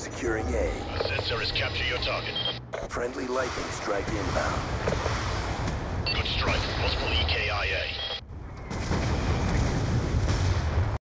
Securing A. Sensor is capture your target. Friendly lightning strike inbound. Good strike. Multiple EK